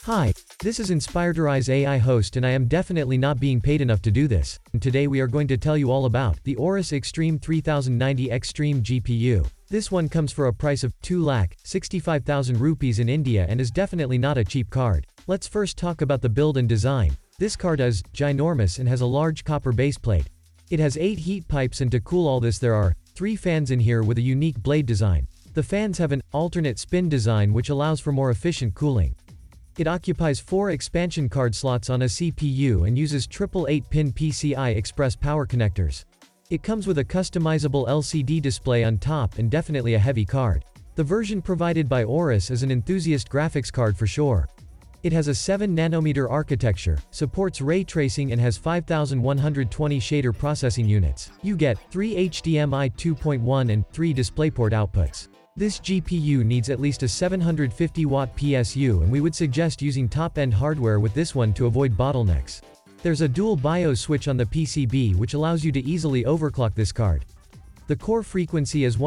Hi, this is Inspired AI host and I am definitely not being paid enough to do this, and today we are going to tell you all about the Aorus Xtreme 3090 Xtreme GPU. This one comes for a price of 2,65,000 rupees in India and is definitely not a cheap card. Let's first talk about the build and design. This card is ginormous and has a large copper baseplate. It has 8 heat pipes, and to cool all this there are 3 fans in here with a unique blade design. The fans have an alternate spin design which allows for more efficient cooling. It occupies 4 expansion card slots on a CPU and uses triple 8-pin PCI Express power connectors. It comes with a customizable LCD display on top and definitely a heavy card. The version provided by Aorus is an enthusiast graphics card for sure. It has a 7nm architecture, supports ray tracing and has 5120 shader processing units. You get 3 HDMI 2.1 and 3 DisplayPort outputs. This GPU needs at least a 750-watt PSU, and we would suggest using top-end hardware with this one to avoid bottlenecks. There's a dual BIOS switch on the PCB which allows you to easily overclock this card. The core frequency is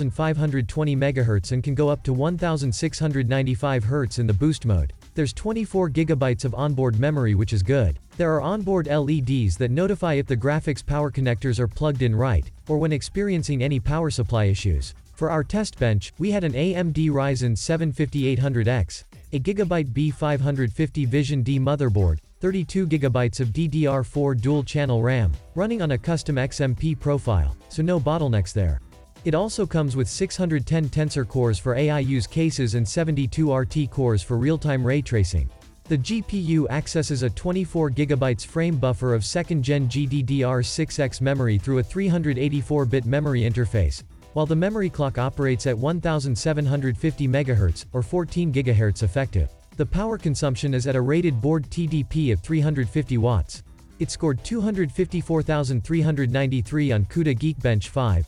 1520 MHz and can go up to 1695 Hz in the boost mode. There's 24 GB of onboard memory, which is good. There are onboard LEDs that notify if the graphics power connectors are plugged in right, or when experiencing any power supply issues. For our test bench, we had an AMD Ryzen 7 5800X, a Gigabyte B550 Vision D motherboard, 32 GB of DDR4 dual-channel RAM, running on a custom XMP profile, so no bottlenecks there. It also comes with 610 tensor cores for AI use cases and 72 RT cores for real-time ray tracing. The GPU accesses a 24 GB frame buffer of 2nd-gen GDDR6X memory through a 384-bit memory interface, while the memory clock operates at 1750 MHz, or 14 GHz effective. The power consumption is at a rated board TDP of 350 watts. It scored 254,393 on CUDA Geekbench 5,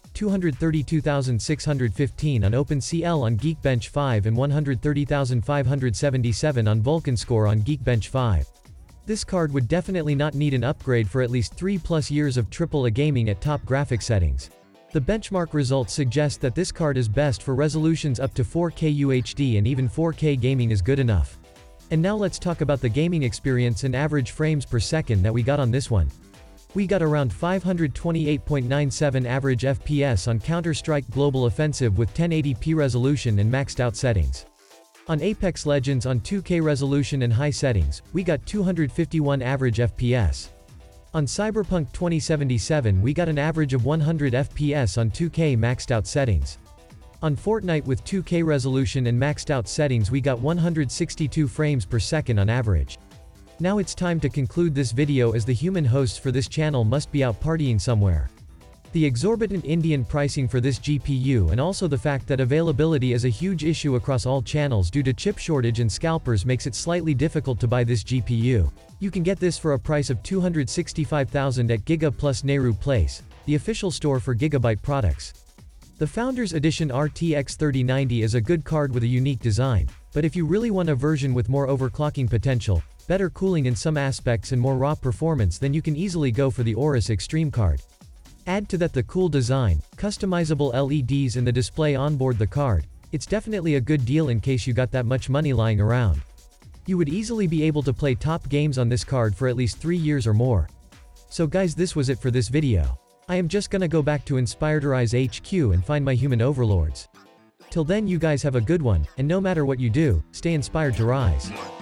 232,615 on OpenCL on Geekbench 5 and 130,577 on VulcanScore on Geekbench 5. This card would definitely not need an upgrade for at least 3+ years of AAA gaming at top graphic settings. The benchmark results suggest that this card is best for resolutions up to 4K UHD, and even 4K gaming is good enough. And now let's talk about the gaming experience and average frames per second that we got on this one. We got around 528.97 average FPS on Counter-Strike Global Offensive with 1080p resolution and maxed out settings. On Apex Legends on 2K resolution and high settings, we got 251 average FPS. On Cyberpunk 2077 we got an average of 100 FPS on 2K maxed out settings. On Fortnite with 2K resolution and maxed out settings we got 162 frames per second on average. Now it's time to conclude this video, as the human hosts for this channel must be out partying somewhere. The exorbitant Indian pricing for this GPU, and also the fact that availability is a huge issue across all channels due to chip shortage and scalpers, makes it slightly difficult to buy this GPU. You can get this for a price of 265,000 at Giga plus Nehru Place, the official store for Gigabyte products. The Founders Edition RTX 3090 is a good card with a unique design, but if you really want a version with more overclocking potential, better cooling in some aspects and more raw performance, then you can easily go for the Aorus Xtreme card. Add to that the cool design, customizable LEDs and the display onboard the card. It's definitely a good deal in case you got that much money lying around. You would easily be able to play top games on this card for at least 3 years or more. So guys, this was it for this video. I am just gonna go back to Inspired HQ and find my human overlords. Till then, you guys have a good one, and no matter what you do, stay inspired to rise.